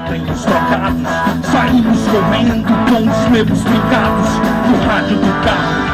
cabem os trocados. Saímos correndo com os meus pingados no rádio do carro.